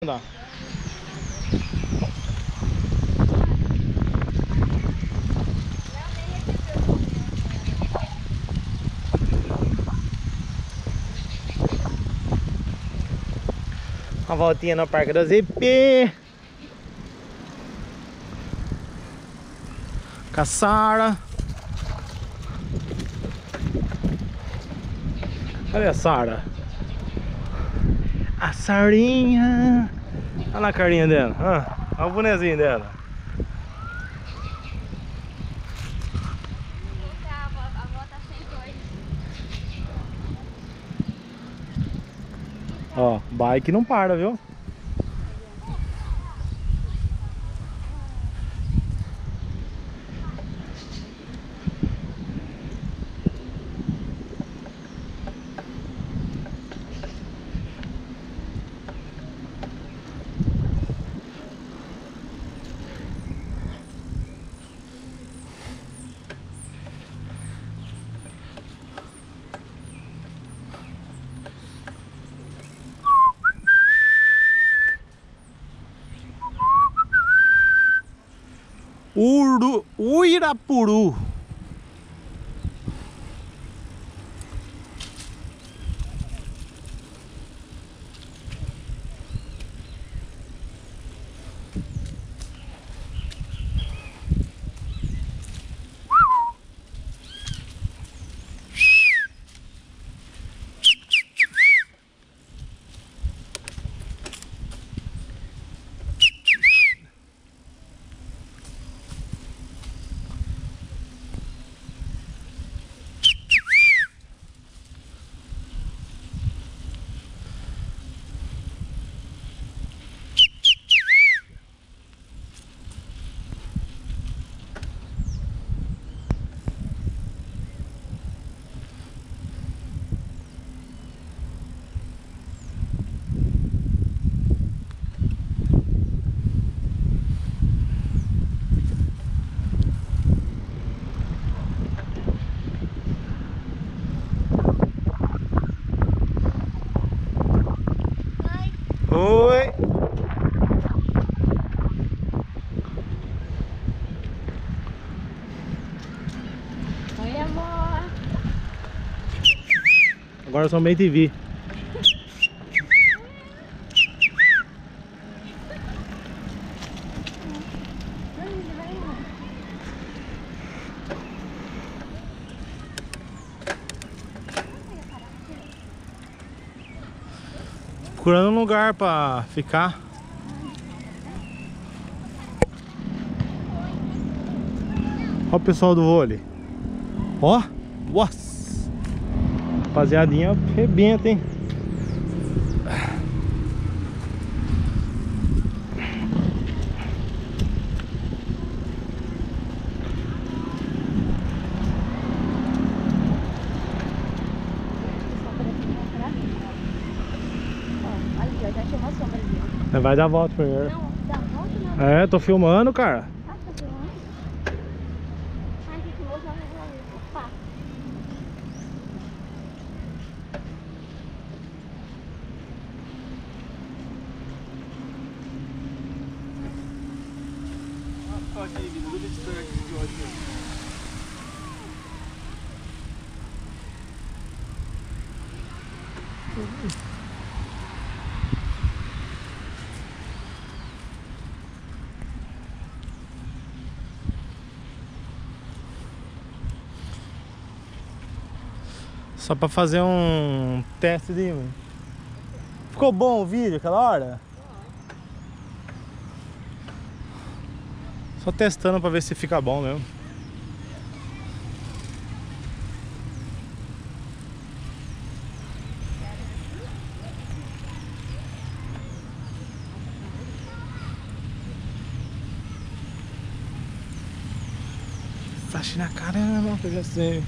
andar. Uma voltinha no Parque da ZP. Com a Sara. Cadê a Sara? A Sarinha. Olha lá a carinha dela. Olha o bonezinho dela. A avó tá sem coisa. Ó, bike não para, viu? Uirapuru. Oi. Oi, amor. Agora eu sou meio TV. Procurando um lugar pra ficar. Ó o pessoal do vôlei. Ó, nossa. Rapaziadinha, arrebenta, hein? Vai dar a volta primeiro. Não, dá volta não. É, tô filmando, cara. Ah, tá filmando? Ai, que filmou já não vai. Opa. Só pra fazer um teste de... Ficou bom o vídeo aquela hora? Só testando pra ver se fica bom mesmo. Flash na caramba, eu já sei.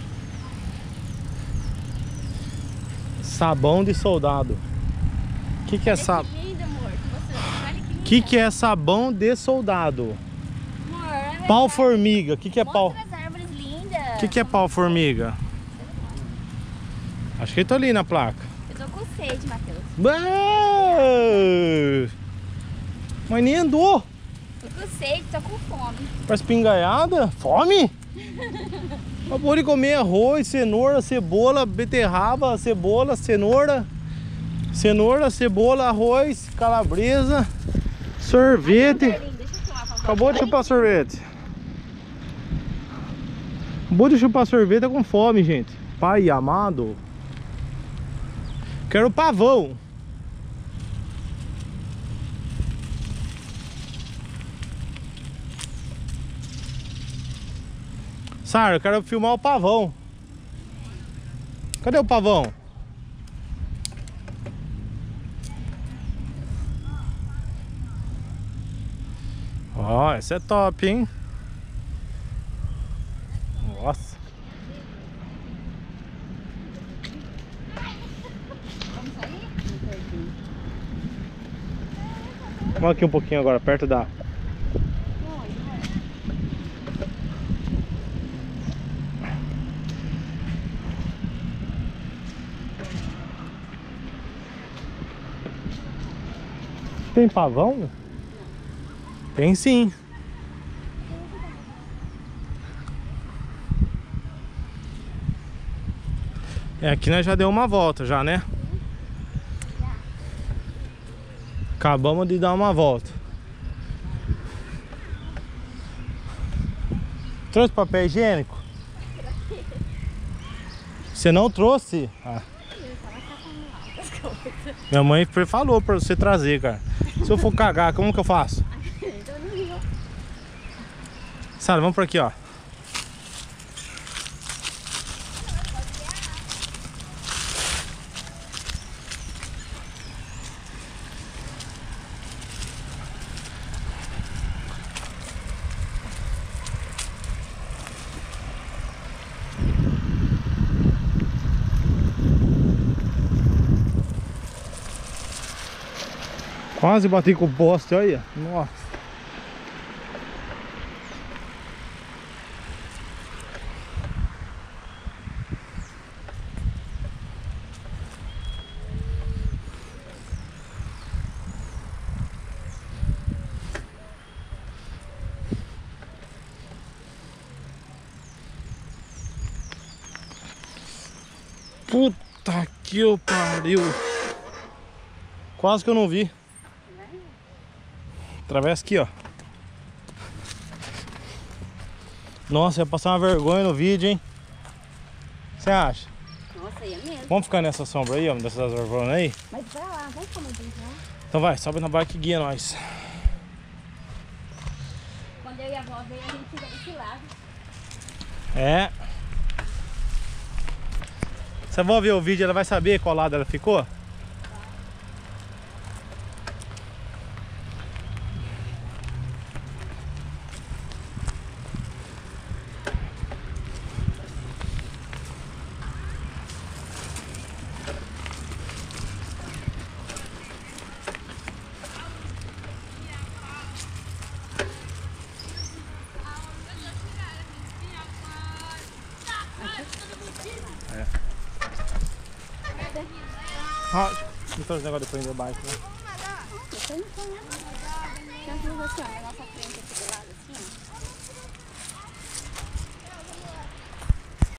Sabão de soldado. O que é sabão? Lindo, amor. Olha Que é sabão de soldado? Amor, Pau formiga. O que é pau? mostra as árvores lindas. O que é pau formiga? Acho que ele tá ali na placa. Eu tô com sede, Matheus. Mas nem andou. Tô com sede, tô com fome. Parece pingaiada. Fome? Acabou de comer arroz, cenoura, cebola, beterraba, cebola, cenoura. Cenoura, cebola, arroz, calabresa, sorvete. Acabou de chupar sorvete. Acabou de chupar sorvete, tá com fome, gente. Pai amado. Quero pavão. Sara, eu quero filmar o pavão. Cadê o pavão? Ó, essa é top, hein? Nossa. Vamos sair? Vamos aqui um pouquinho agora, perto da... Tem pavão? Tem sim. É, aqui nós já deu uma volta já, né? Acabamos de dar uma volta. Trouxe papel higiênico? Você não trouxe? Ah. Minha mãe falou pra você trazer, cara. Se eu for cagar, como que eu faço? Sara, vamos por aqui, ó. Quase bati com o poste, olha. Nossa. Puta que eu pariu. Quase que eu não vi. Atravessa aqui, ó. Nossa, ia passar uma vergonha no vídeo, hein? Você acha? Nossa, ia mesmo. Vamos ficar nessa sombra aí, ó, dessas árvores aí? Mas vai lá, vamos comer junto, né? Então vai, sobe na bike e guia nós. Quando eu e a avó veio, a gente fica desse lado. É. Se a avó ver o vídeo, ela vai saber qual lado ela ficou? Ah, não trouxe o negócio depois da bike, né? Depois não foi, né? Então, assim, ó,